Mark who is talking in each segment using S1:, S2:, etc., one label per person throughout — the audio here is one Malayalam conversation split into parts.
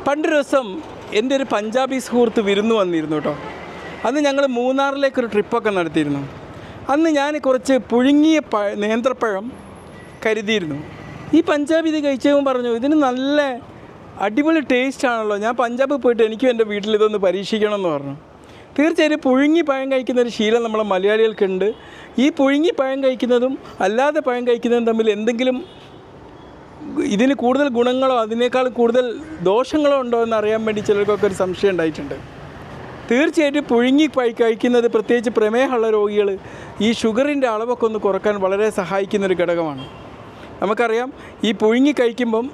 S1: പണ്ടൊരു ദിവസം എൻ്റെ ഒരു പഞ്ചാബി സുഹൃത്ത് വിരുന്ന് വന്നിരുന്നു കേട്ടോ. അന്ന് ഞങ്ങൾ മൂന്നാറിലേക്കൊരു ട്രിപ്പൊക്കെ നടത്തിയിരുന്നു. അന്ന് ഞാൻ കുറച്ച് പുഴുങ്ങിയ നേന്ത്രപ്പഴം കരുതിയിരുന്നു. ഈ പഞ്ചാബി ഇത് കഴിച്ചപ്പോൾ പറഞ്ഞു, ഇതിന് നല്ല അടിപൊളി ടേസ്റ്റ് ആണല്ലോ, ഞാൻ പഞ്ചാബിൽ പോയിട്ട് എനിക്കും എൻ്റെ വീട്ടിൽ ഇതൊന്ന് പരീക്ഷിക്കണം എന്ന് പറഞ്ഞു. തീർച്ചയായും പുഴുങ്ങി പഴം കഴിക്കുന്ന ഒരു ശീലം നമ്മളെ മലയാളികൾക്കുണ്ട്. ഈ പുഴുങ്ങി പഴം കഴിക്കുന്നതും അല്ലാതെ പഴം കഴിക്കുന്നതും തമ്മിൽ എന്തെങ്കിലും ഇതിന് കൂടുതൽ ഗുണങ്ങളോ അതിനേക്കാൾ കൂടുതൽ ദോഷങ്ങളോ ഉണ്ടോ എന്ന് അറിയാൻ വേണ്ടി ചിലർക്കൊക്കെ ഒരു സംശയം ഉണ്ടായിട്ടുണ്ട്. തീർച്ചയായിട്ടും പുഴുങ്ങി കഴിക്കുന്നത്, പ്രത്യേകിച്ച് പ്രമേഹമുള്ള രോഗികൾ, ഈ ഷുഗറിൻ്റെ അളവൊക്കെ ഒന്ന് കുറക്കാൻ വളരെ സഹായിക്കുന്നൊരു ഘടകമാണ്. നമുക്കറിയാം, ഈ പുഴുങ്ങി കഴിക്കുമ്പം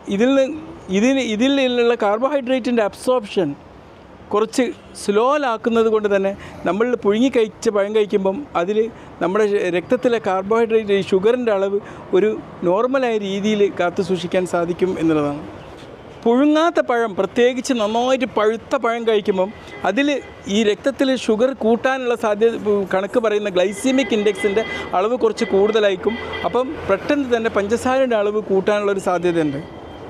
S1: ഇതിലുള്ള കാർബോഹൈഡ്രേറ്റിൻ്റെ അബ്സോർപ്ഷൻ കുറച്ച് സ്ലോലാക്കുന്നത് കൊണ്ട് തന്നെ നമ്മൾ പുഴുങ്ങി കഴിച്ച പഴം കഴിക്കുമ്പം അതിൽ നമ്മുടെ രക്തത്തിലെ കാർബോഹൈഡ്രേറ്റ്, ഷുഗറിൻ്റെ അളവ് ഒരു നോർമലായ രീതിയിൽ കാത്തു സൂക്ഷിക്കാൻ സാധിക്കും എന്നുള്ളതാണ്. പുഴുങ്ങാത്ത പഴം, പ്രത്യേകിച്ച് നന്നായിട്ട് പഴുത്ത പഴം കഴിക്കുമ്പം അതിൽ ഈ രക്തത്തിൽ ഷുഗർ കൂട്ടാനുള്ള സാധ്യത, കണക്ക് പറയുന്ന ഗ്ലൈസീമിക് ഇൻഡെക്സിൻ്റെ അളവ് കുറച്ച് കൂടുതലായിരിക്കും. അപ്പം പെട്ടെന്ന് തന്നെ പഞ്ചസാരയുടെ അളവ് കൂട്ടാനുള്ളൊരു സാധ്യതയുണ്ട്.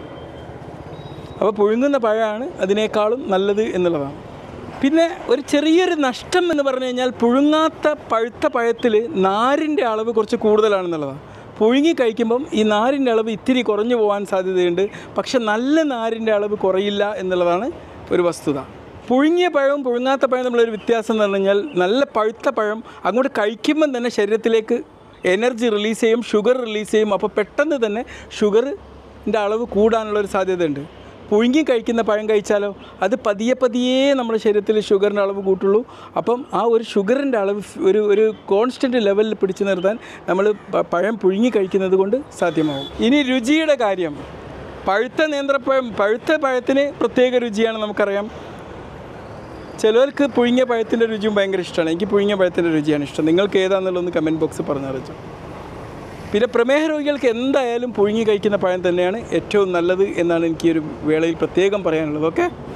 S1: അപ്പോൾ പുഴുങ്ങുന്ന പഴമാണ് അതിനേക്കാളും നല്ലത് എന്നുള്ളതാണ്. പിന്നെ ഒരു ചെറിയൊരു നഷ്ടം എന്ന് പറഞ്ഞു കഴിഞ്ഞാൽ, പുഴുങ്ങാത്ത പഴുത്ത പഴത്തിൽ നാരിൻ്റെ അളവ് കുറച്ച് കൂടുതലാണെന്നുള്ളതാണ്. പുഴുങ്ങി കഴിക്കുമ്പം ഈ നാരിൻ്റെ അളവ് ഇത്തിരി കുറഞ്ഞു പോകാൻ സാധ്യതയുണ്ട്. പക്ഷെ നല്ല നാരിൻ്റെ അളവ് കുറയില്ല എന്നുള്ളതാണ് ഒരു വസ്തുത. പുഴുങ്ങിയ പഴവും പുഴുങ്ങാത്ത പഴവും തമ്മിലൊരു വ്യത്യാസം എന്ന് പറഞ്ഞു കഴിഞ്ഞാൽ, നല്ല പഴുത്ത പഴം അങ്ങോട്ട് കഴിക്കുമ്പം തന്നെ ശരീരത്തിലേക്ക് എനർജി റിലീസ് ചെയ്യും, ഷുഗർ റിലീസ് ചെയ്യും. അപ്പോൾ പെട്ടെന്ന് തന്നെ ഷുഗറിൻ്റെ അളവ് കൂടാനുള്ളൊരു സാധ്യതയുണ്ട്. പുഴുങ്ങി കഴിക്കുന്ന പഴം കഴിച്ചാലോ അത് പതിയെ നമ്മുടെ ശരീരത്തിൽ ഷുഗറിൻ്റെ അളവ് കൂട്ടുള്ളൂ. അപ്പം ആ ഒരു ഷുഗറിൻ്റെ അളവ് ഒരു കോൺസ്റ്റൻറ്റ് ലെവലിൽ പിടിച്ചു നിർത്താൻ നമ്മൾ പഴം പുഴുങ്ങി കഴിക്കുന്നത് കൊണ്ട് സാധ്യമാവും. ഇനി രുചിയുടെ കാര്യം, പഴുത്ത പഴത്തിന് പ്രത്യേക രുചിയാണ് നമുക്കറിയാം. ചിലർക്ക് പുഴുങ്ങിയ പഴത്തിൻ്റെ രുചിയും ഭയങ്കര ഇഷ്ടമാണ്. എനിക്ക് പുഴുങ്ങിയ പഴത്തിൻ്റെ രുചിയാണ് ഇഷ്ടം. നിങ്ങൾക്ക് ഏതാണെന്നുള്ളതൊന്ന് കമൻറ്റ് ബോക്സിൽ പറഞ്ഞറിയിച്ചു. പിന്നെ പ്രമേഹ രോഗികൾക്ക് എന്തായാലും പുഴുങ്ങി കഴിക്കുന്ന പഴം തന്നെയാണ് ഏറ്റവും നല്ലത് എന്നാണ് എനിക്ക് ഒരു വേളയിൽ പ്രത്യേകം പറയാനുള്ളത്. ഓക്കെ.